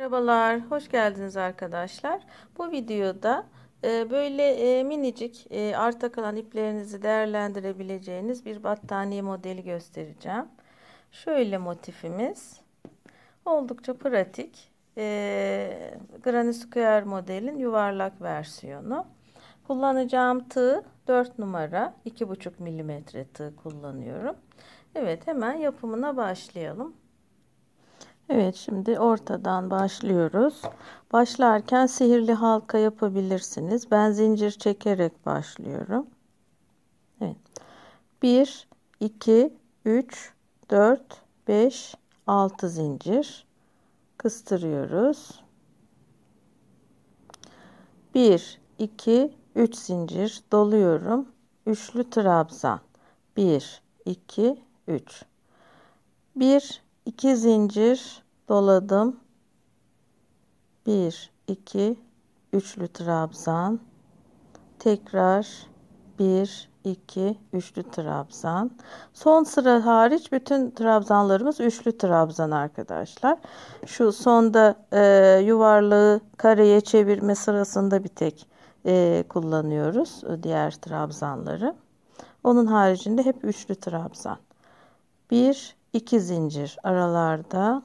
Merhabalar, hoş geldiniz arkadaşlar. Bu videoda böyle minicik arta kalan iplerinizi değerlendirebileceğiniz bir battaniye modeli göstereceğim. Şöyle motifimiz oldukça pratik. Granny Square modelin yuvarlak versiyonu. Kullanacağım tığ 4 numara 2,5 milimetre tığ kullanıyorum. Evet, hemen yapımına başlayalım. Evet, şimdi ortadan başlıyoruz. Başlarken sihirli halka yapabilirsiniz. Ben zincir çekerek başlıyorum. Evet. 1, 2, 3, 4, 5, 6 zincir kıstırıyoruz. 1, 2, 3 zincir doluyorum. Üçlü trabzan. 1, 2, 3. 1, 2 zincir doladım. 1 2 üçlü trabzan, tekrar 1 2 üçlü trabzan. Son sıra hariç bütün trabzanlarımız üçlü trabzan arkadaşlar. Şu sonda yuvarlağı kareye çevirme sırasında bir tek kullanıyoruz diğer trabzanları. Onun haricinde hep üçlü trabzan. 1 2 zincir aralarda,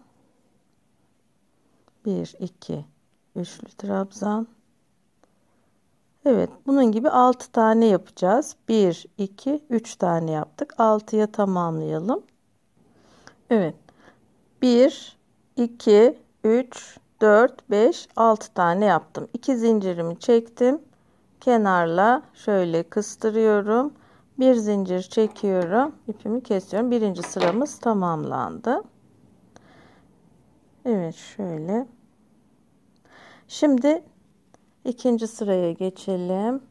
1 2 üçlü trabzan. Evet, bunun gibi 6 tane yapacağız. 1 2 3 tane yaptık. 6'ya tamamlayalım. Evet. 1 2 3 4 5 6 tane yaptım. 2 zincirimi çektim. Kenarla şöyle kıstırıyorum. Bir zincir çekiyorum. İpimi kesiyorum. Birinci sıramız tamamlandı. Evet, şöyle. Şimdi ikinci sıraya geçelim.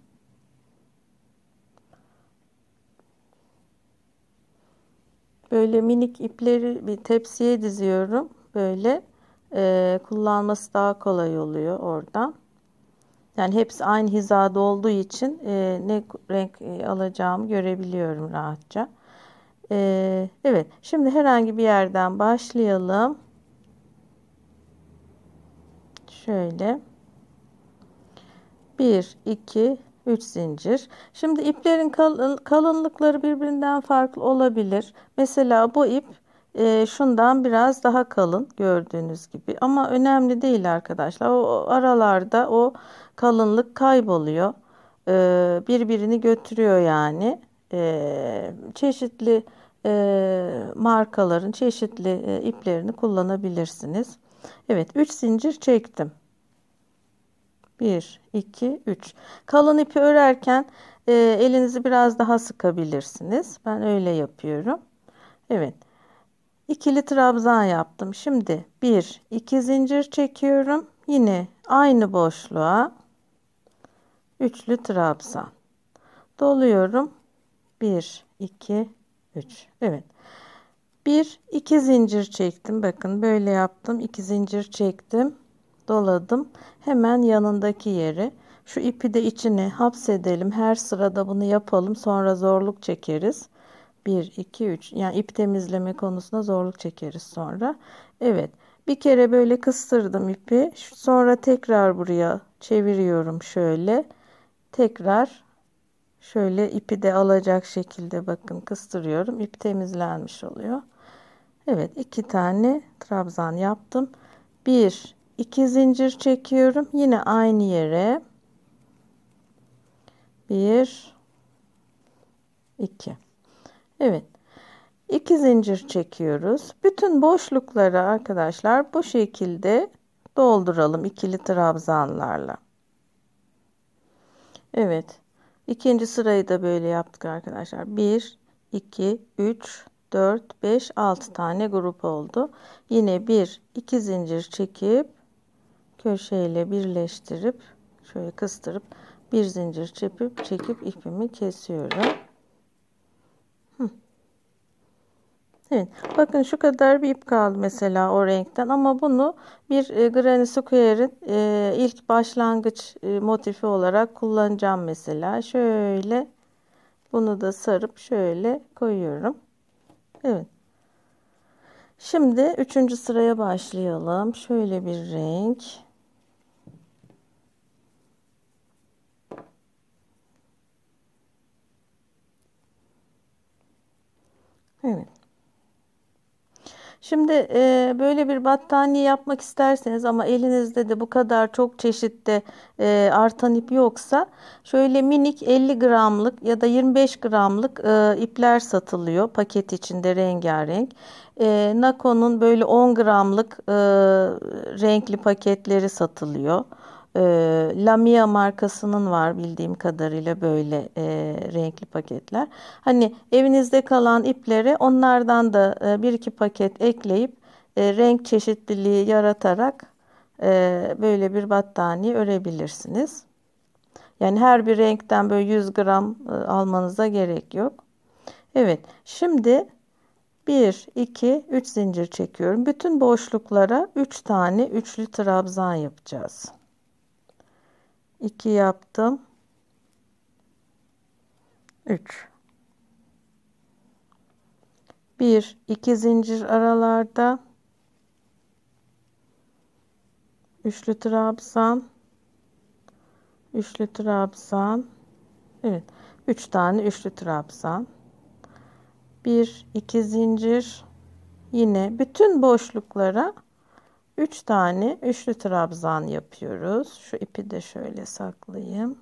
Böyle minik ipleri bir tepsiye diziyorum. Böyle kullanması daha kolay oluyor oradan. Yani hepsi aynı hizada olduğu için ne renk alacağımı görebiliyorum rahatça. Evet, şimdi herhangi bir yerden başlayalım. Şöyle 1 2 3 zincir. Şimdi iplerin kalınlıkları birbirinden farklı olabilir. Mesela bu ip şundan biraz daha kalın gördüğünüz gibi. Ama önemli değil arkadaşlar. O aralarda o kalınlık kayboluyor. Birbirini götürüyor yani. Çeşitli markaların çeşitli iplerini kullanabilirsiniz. Evet, 3 zincir çektim. 1 2 3. Kalın ipi örerken elinizi biraz daha sıkabilirsiniz. Ben öyle yapıyorum. Evet. İkili trabzan yaptım. Şimdi 1 2 zincir çekiyorum. Yine aynı boşluğa üçlü trabzan doluyorum. 1 2 3. Evet. 1 2 zincir çektim. Bakın böyle yaptım. 2 zincir çektim. Doladım. Hemen yanındaki yeri. Şu ipi de içine hapsedelim. Her sırada bunu yapalım. Sonra zorluk çekeriz. 1 2 3. Yani ip temizleme konusunda zorluk çekeriz sonra. Evet. Bir kere böyle kıstırdım ipi. Sonra tekrar buraya çeviriyorum şöyle. Tekrar şöyle ipi de alacak şekilde bakın kıstırıyorum. İp temizlenmiş oluyor. Evet, 2 tane trabzan yaptım. 1 2 zincir çekiyorum. Yine aynı yere. 1 2. Evet. 2 zincir çekiyoruz. Bütün boşlukları arkadaşlar bu şekilde dolduralım ikili trabzanlarla. Evet. İkinci sırayı da böyle yaptık arkadaşlar. 1 2 3 4 5 6 tane grup oldu. Yine 1 2 zincir çekip köşeyle birleştirip şöyle kıstırıp bir zincir çekip ipimi kesiyorum. Evet, bakın şu kadar bir ip kaldı mesela o renkten, ama bunu bir Granny Square'in ilk başlangıç motifi olarak kullanacağım mesela. Şöyle bunu da sarıp şöyle koyuyorum. Evet. Şimdi 3. sıraya başlayalım. Şöyle bir renk. Evet. Şimdi böyle bir battaniye yapmak isterseniz ama elinizde de bu kadar çok çeşitte artan ip yoksa şöyle minik 50 gramlık ya da 25 gramlık ipler satılıyor paket içinde rengarenk. Nako'nun böyle 10 gramlık renkli paketleri satılıyor. Lamia markasının var bildiğim kadarıyla böyle renkli paketler. Hani evinizde kalan ipleri onlardan da bir iki paket ekleyip renk çeşitliliği yaratarak böyle bir battaniye örebilirsiniz. Yani her bir renkten böyle 100 gram almanıza gerek yok. Evet, şimdi 1, 2, 3 zincir çekiyorum. Bütün boşluklara 3 tane üçlü trabzan yapacağız. 2 yaptım. 3. 1, 2 zincir aralarda. Üçlü trabzan. Üçlü trabzan. Evet. 3 tane üçlü trabzan. 1, 2 zincir. Yine bütün boşluklara 3 tane üçlü trabzan yapıyoruz. Şu ipi de şöyle saklayayım.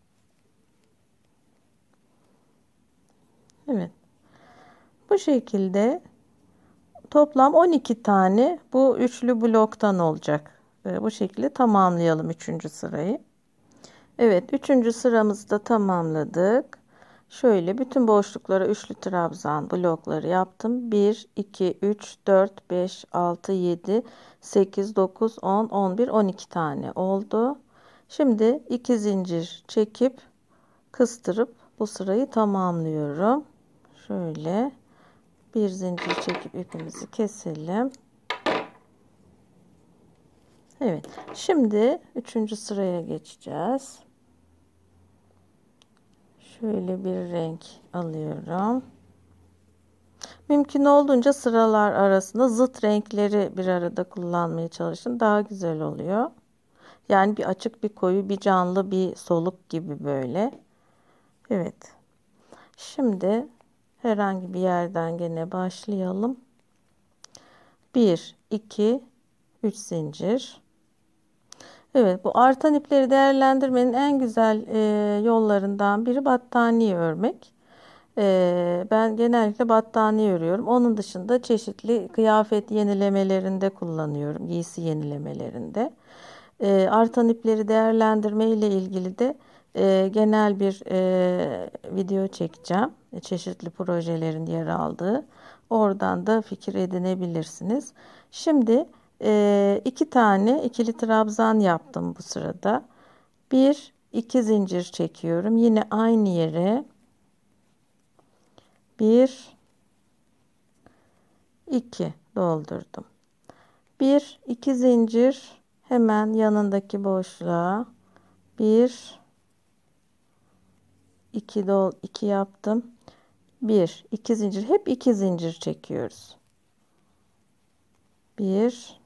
Evet. Bu şekilde toplam 12 tane bu üçlü bloktan olacak. Bu şekilde tamamlayalım 3. sırayı. Evet, 3. sıramızı da tamamladık. Şöyle bütün boşluklara üçlü trabzan blokları yaptım. 1, 2, 3, 4, 5, 6, 7, 8, 9, 10, 11, 12 tane oldu. Şimdi 2 zincir çekip kıstırıp bu sırayı tamamlıyorum. Şöyle bir zincir çekip ipimizi keselim. Evet, şimdi 3. sıraya geçeceğiz. Şöyle bir renk alıyorum. Mümkün olduğunca sıralar arasında zıt renkleri bir arada kullanmaya çalışın. Daha güzel oluyor. Yani bir açık, bir koyu, bir canlı, bir soluk gibi böyle. Evet. Şimdi herhangi bir yerden gene başlayalım. 1, 2, 3 zincir. Evet, bu artan ipleri değerlendirmenin en güzel yollarından biri battaniye örmek. Ben genellikle battaniye örüyorum. Onun dışında çeşitli kıyafet yenilemelerinde kullanıyorum. Giysi yenilemelerinde. Artan ipleri değerlendirme ile ilgili de genel bir video çekeceğim. Çeşitli projelerin yer aldığı. Oradan da fikir edinebilirsiniz. Şimdi 2 tane ikili trabzan yaptım bu sırada. 1, 2 zincir çekiyorum. Yine aynı yere 1, 2 doldurdum. 1, 2 zincir hemen yanındaki boşluğa 1, 2 yaptım. 1, 2 zincir, hep 2 zincir çekiyoruz. 1,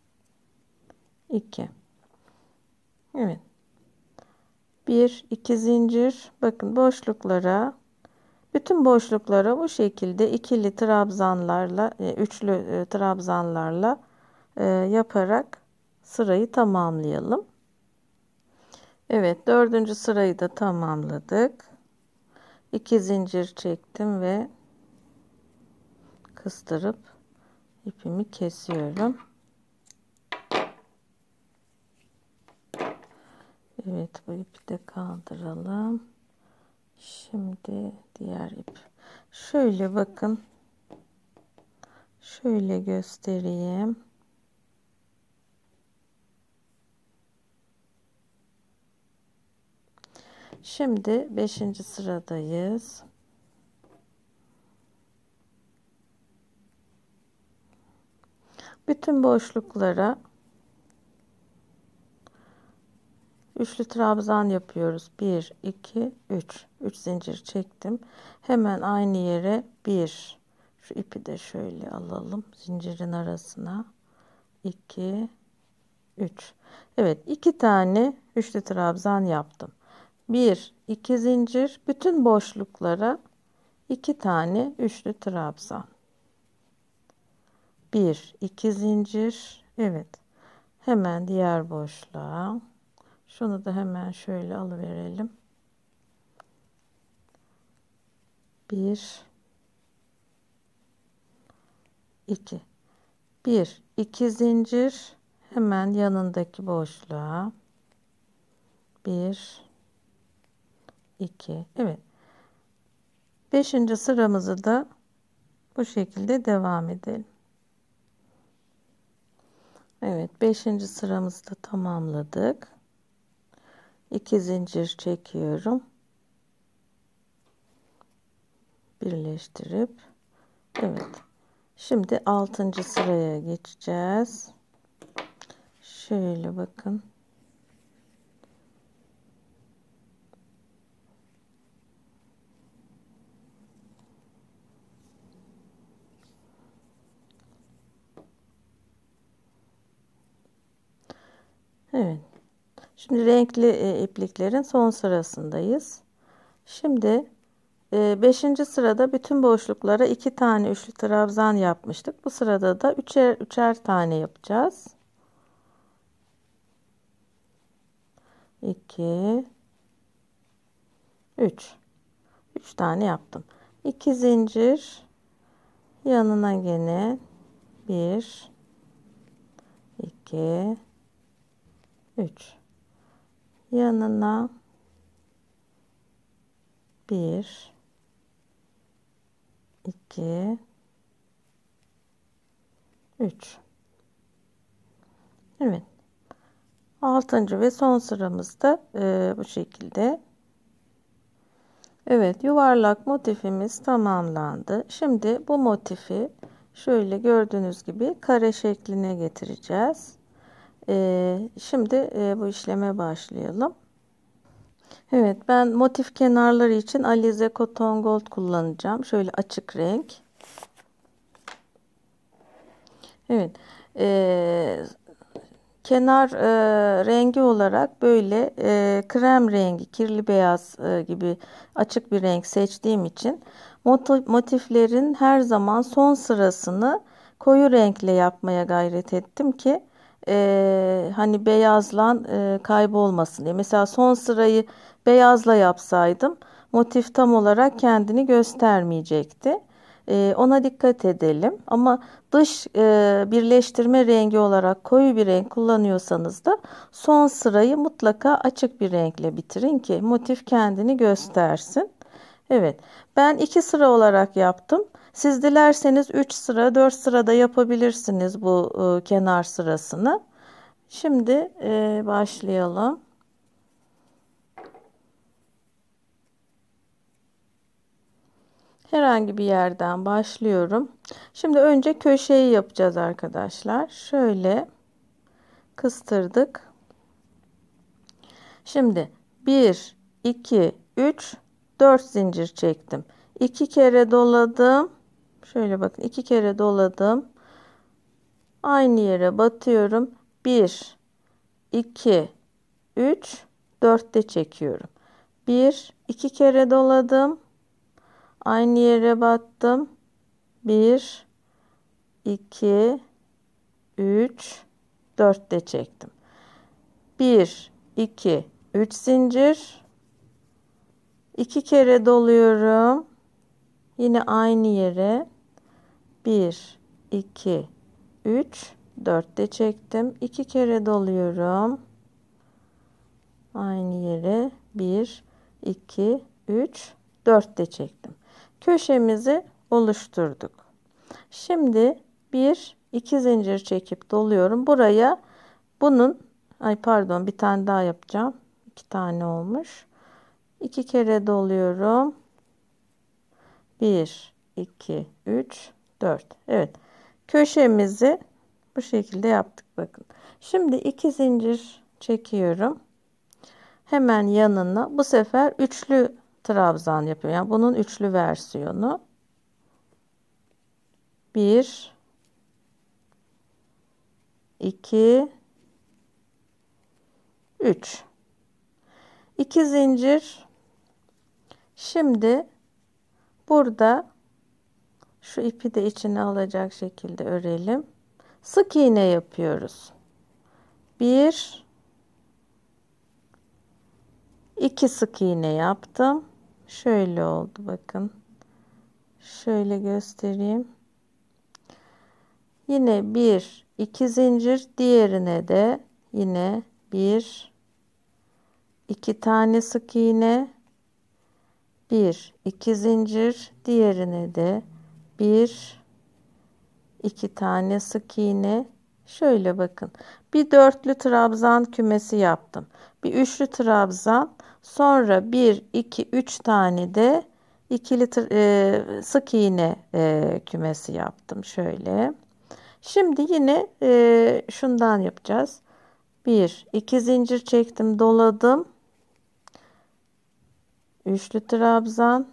2. Evet. 1, 2 zincir. Bakın boşluklara, bütün boşluklara bu şekilde ikili trabzanlarla, üçlü trabzanlarla yaparak sırayı tamamlayalım. Evet, 4. sırayı da tamamladık. 2 zincir çektim ve kıstırıp ipimi kesiyorum. Evet, bu ipi de kaldıralım. Şimdi diğer ip. Şöyle bakın. Şöyle göstereyim. Şimdi 5. sıradayız. Bütün boşluklara üçlü trabzan yapıyoruz. 1, 2, 3. 3 zincir çektim. Hemen aynı yere 1. Şu ipi de şöyle alalım zincirin arasına. 2 3. Evet, 2 tane üçlü trabzan yaptım. 1 2 zincir, bütün boşluklara 2 tane üçlü trabzan. 1 2 zincir. Evet. Hemen diğer boşluğa. Şunu da hemen şöyle alıverelim. 1 2 1 2 zincir, hemen yanındaki boşluğa 1 2. Evet, 5. sıramızı da bu şekilde devam edelim. Evet, 5. sıramızı da tamamladık. 2 zincir çekiyorum, birleştirip evet, şimdi 6. sıraya geçeceğiz. Şöyle bakın. Evet. Şimdi renkli ipliklerin son sırasındayız. Şimdi 5. sırada bütün boşluklara 2 tane üçlü trabzan yapmıştık. Bu sırada da üçer tane yapacağız. 2 3 tane yaptım. 2 zincir, yanına gene 1 2 3, yanına 1 2 3. Evet, 6. ve son sıramızda bu şekilde. Evet, yuvarlak motifimiz tamamlandı. Şimdi bu motifi şöyle gördüğünüz gibi kare şekline getireceğiz. Şimdi bu işleme başlayalım. Evet, ben motif kenarları için Alize Cotton Gold kullanacağım. Şöyle açık renk. Evet, kenar rengi olarak böyle krem rengi, kirli beyaz gibi açık bir renk seçtiğim için motiflerin her zaman son sırasını koyu renkle yapmaya gayret ettim ki hani beyazla kaybolmasın diye. Mesela son sırayı beyazla yapsaydım motif tam olarak kendini göstermeyecekti. Ona dikkat edelim. Ama dış birleştirme rengi olarak koyu bir renk kullanıyorsanız da son sırayı mutlaka açık bir renkle bitirin ki motif kendini göstersin. Evet, ben 2 sıra olarak yaptım. Siz dilerseniz 3 sıra 4 sırada yapabilirsiniz bu kenar sırasını. Şimdi başlayalım. Herhangi bir yerden başlıyorum. Şimdi önce köşeyi yapacağız arkadaşlar. Şöyle kıstırdık. Şimdi 1 2 3 4 zincir çektim. 2 kere doladım. Şöyle bakın, 2 kere doladım. Aynı yere batıyorum. 1 2 3 4 de çekiyorum. 1 2 kere doladım. Aynı yere battım. 1 2 3 4 de çektim. 1 2 3 zincir, 2 kere doluyorum. Yine aynı yere 1 2 3 4 de çektim. 2 kere doluyorum. Aynı yere 1 2 3 4 de çektim. Köşemizi oluşturduk. Şimdi 1 2 zincir çekip doluyorum. Buraya bunun bir tane daha yapacağım. 2 tane olmuş. 2 kere doluyorum. 1 2 3 4. Evet. Köşemizi bu şekilde yaptık bakın. Şimdi 2 zincir çekiyorum. Hemen yanına bu sefer üçlü trabzan yapıyorum. Yani bunun üçlü versiyonu. 1 2 3 2 zincir. Şimdi burada şu ipi de içine alacak şekilde örelim. Sık iğne yapıyoruz. 1 2 sık iğne yaptım. Şöyle oldu bakın. Şöyle göstereyim. Yine 1 2 zincir, diğerine de yine 1 2 tane sık iğne, 1 2 zincir, diğerine de 1 2 tane sık iğne. Şöyle bakın. Bir dörtlü trabzan kümesi yaptım. Bir üçlü trabzan, sonra 1 2 3 tane de ikili sık iğne kümesi yaptım. Şöyle. Şimdi yine şundan yapacağız. 1 2 zincir çektim, doladım. Üçlü trabzan,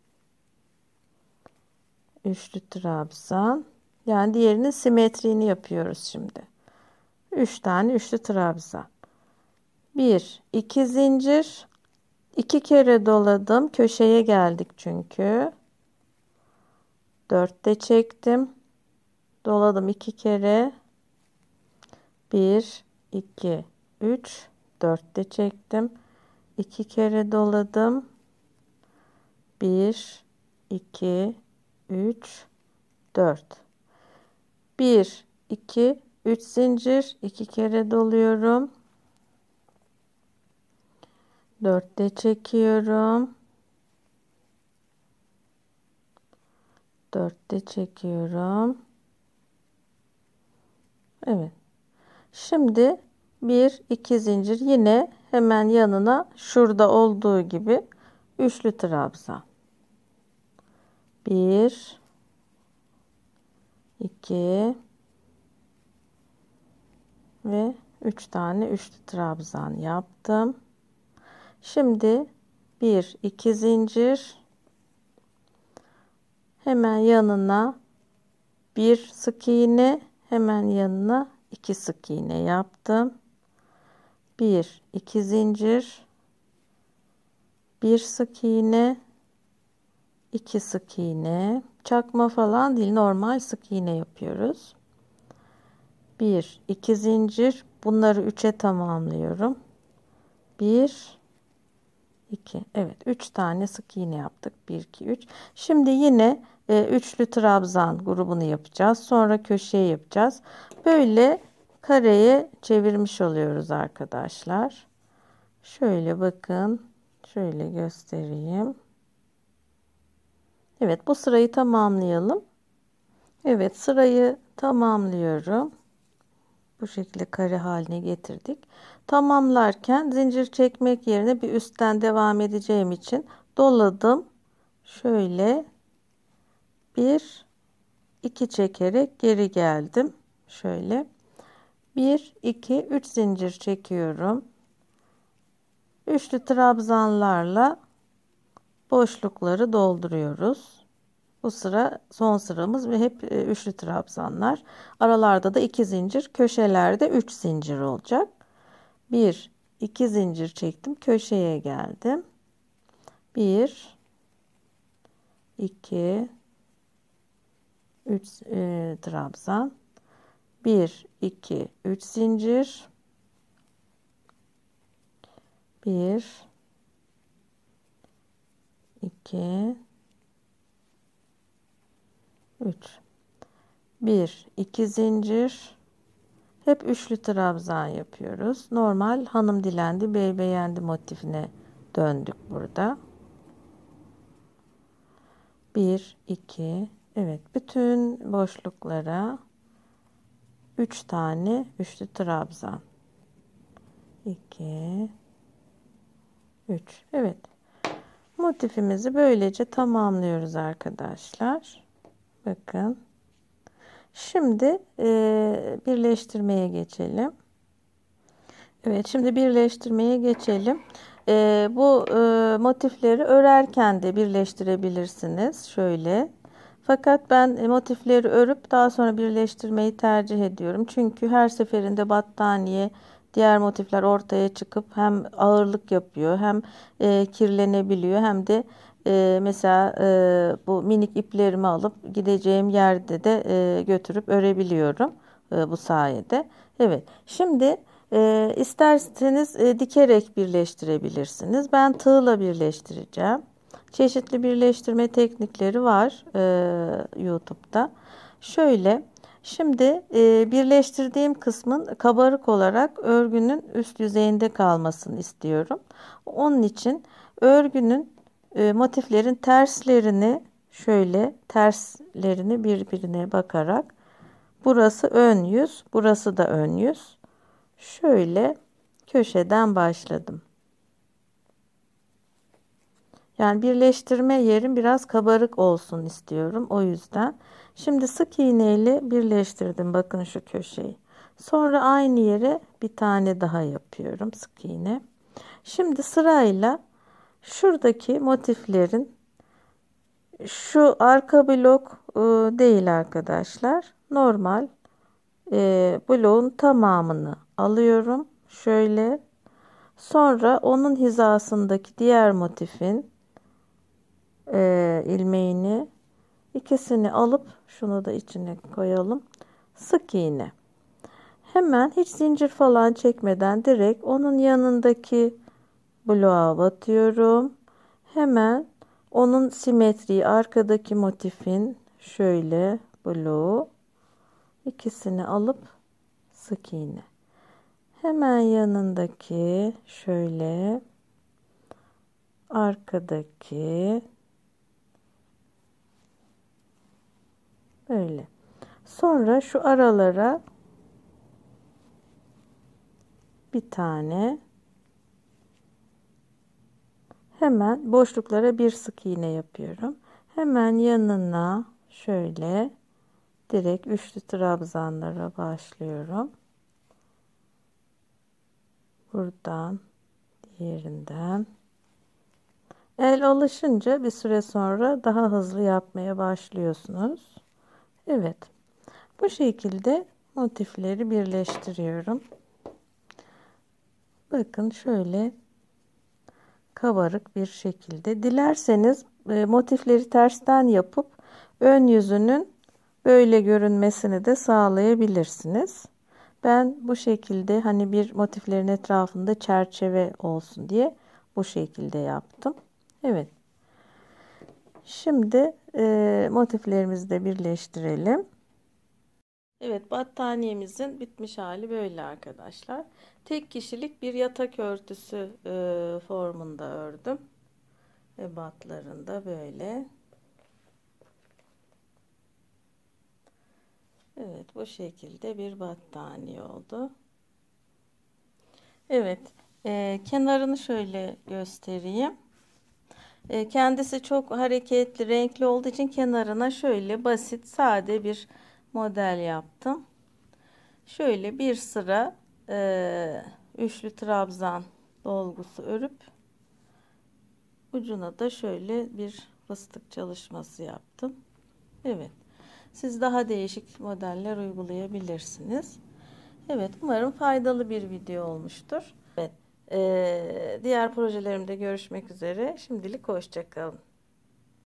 üçlü trabzan. Yani diğerinin simetriğini yapıyoruz şimdi. 3 tane üçlü trabzan. 1 2 zincir, 2 kere doladım. Köşeye geldik çünkü. 4 de çektim. Doladım 2 kere. 1 2 3 4 de çektim. 2 kere doladım. 1 2 3 4 1 2 3 zincir, 2 kere doluyorum. 4 de çekiyorum. 4 de çekiyorum. Evet. Şimdi 1 2 zincir, yine hemen yanına şurada olduğu gibi üçlü trabzan. 1 2 ve 3 tane üçlü trabzan yaptım. Şimdi 1 2 zincir, hemen yanına bir sık iğne, hemen yanına 2 sık iğne yaptım. 1 2 zincir, bir sık iğne, 2 sık iğne. Çakma falan değil, normal sık iğne yapıyoruz. 1 2 zincir, bunları 3'e tamamlıyorum. 1 2, evet, 3 tane sık iğne yaptık. 1 2 3. Şimdi yine üçlü trabzan grubunu yapacağız. Sonra köşeye yapacağız. Böyle kareye çevirmiş oluyoruz arkadaşlar. Şöyle bakın. Şöyle göstereyim. Evet, bu sırayı tamamlayalım. Evet, sırayı tamamlıyorum. Bu şekilde kare haline getirdik. Tamamlarken zincir çekmek yerine bir üstten devam edeceğim için doladım. Şöyle 1 2 çekerek geri geldim. Şöyle 1 2 3 zincir çekiyorum. Üçlü trabzanlarla boşlukları dolduruyoruz. Bu sıra son sıramız ve hep üçlü trabzanlar. Aralarda da 2 zincir, köşelerde 3 zincir olacak. 1 2 zincir çektim, köşeye geldim. 1 2 3 trabzan, 1 2 3 zincir, 1 2 3 1 2 zincir, hep üçlü trabzan yapıyoruz. Normal hanım dilendi bey beğendi motifine döndük burada. 1 2, evet, bütün boşluklara 3 tane üçlü trabzan. 2 3, evet, motifimizi böylece tamamlıyoruz arkadaşlar. Bakın. Şimdi birleştirmeye geçelim. Evet, şimdi birleştirmeye geçelim. Bu motifleri örerken de birleştirebilirsiniz. Şöyle Fakat ben motifleri örüp daha sonra birleştirmeyi tercih ediyorum. Çünkü her seferinde battaniye, diğer motifler ortaya çıkıp hem ağırlık yapıyor, hem kirlenebiliyor, hem de mesela bu minik iplerimi alıp gideceğim yerde de götürüp örebiliyorum bu sayede. Evet, şimdi isterseniz dikerek birleştirebilirsiniz. Ben tığla birleştireceğim. Çeşitli birleştirme teknikleri var YouTube'da. Şöyle, şimdi birleştirdiğim kısmın kabarık olarak örgünün üst yüzeyinde kalmasını istiyorum. Onun için örgünün motiflerin terslerini şöyle terslerini birbirine bakarak, burası ön yüz, burası da ön yüz. Şöyle köşeden başladım. Yani birleştirme yerim biraz kabarık olsun istiyorum. O yüzden. Şimdi sık iğne ile birleştirdim. Bakın şu köşeyi. Sonra aynı yere bir tane daha yapıyorum. Sık iğne. Şimdi sırayla şuradaki motiflerin, şu arka blok değil arkadaşlar. Normal bloğun tamamını alıyorum. Şöyle. Sonra onun hizasındaki diğer motifin ilmeğini, ikisini alıp şunu da içine koyalım. Sık iğne. Hemen hiç zincir falan çekmeden direkt onun yanındaki bloğa batıyorum. Hemen onun simetriği, arkadaki motifin şöyle bloğu, ikisini alıp sık iğne. Hemen yanındaki şöyle, arkadaki böyle. Sonra şu aralara bir tane, hemen boşluklara bir sık iğne yapıyorum. Hemen yanına şöyle direkt üçlü trabzanlara başlıyorum. Buradan, diğerinden. El alışınca bir süre sonra daha hızlı yapmaya başlıyorsunuz. Evet. Bu şekilde motifleri birleştiriyorum. Bakın şöyle kabarık bir şekilde. Dilerseniz motifleri tersten yapıp ön yüzünün böyle görünmesini de sağlayabilirsiniz. Ben bu şekilde, hani bir motiflerin etrafında çerçeve olsun diye bu şekilde yaptım. Evet. Şimdi motiflerimizi de birleştirelim. Evet, battaniyemizin bitmiş hali böyle arkadaşlar. Tek kişilik bir yatak örtüsü formunda ördüm. Ebatlarında böyle. Evet, bu şekilde bir battaniye oldu. Evet, kenarını şöyle göstereyim. Kendisi çok hareketli, renkli olduğu için kenarına şöyle basit, sade bir model yaptım. Şöyle bir sıra üçlü trabzan dolgusu örüp ucuna da şöyle bir fıstık çalışması yaptım. Evet, siz daha değişik modeller uygulayabilirsiniz. Evet, umarım faydalı bir video olmuştur. Evet, diğer projelerimde görüşmek üzere. Şimdilik hoşça kalın.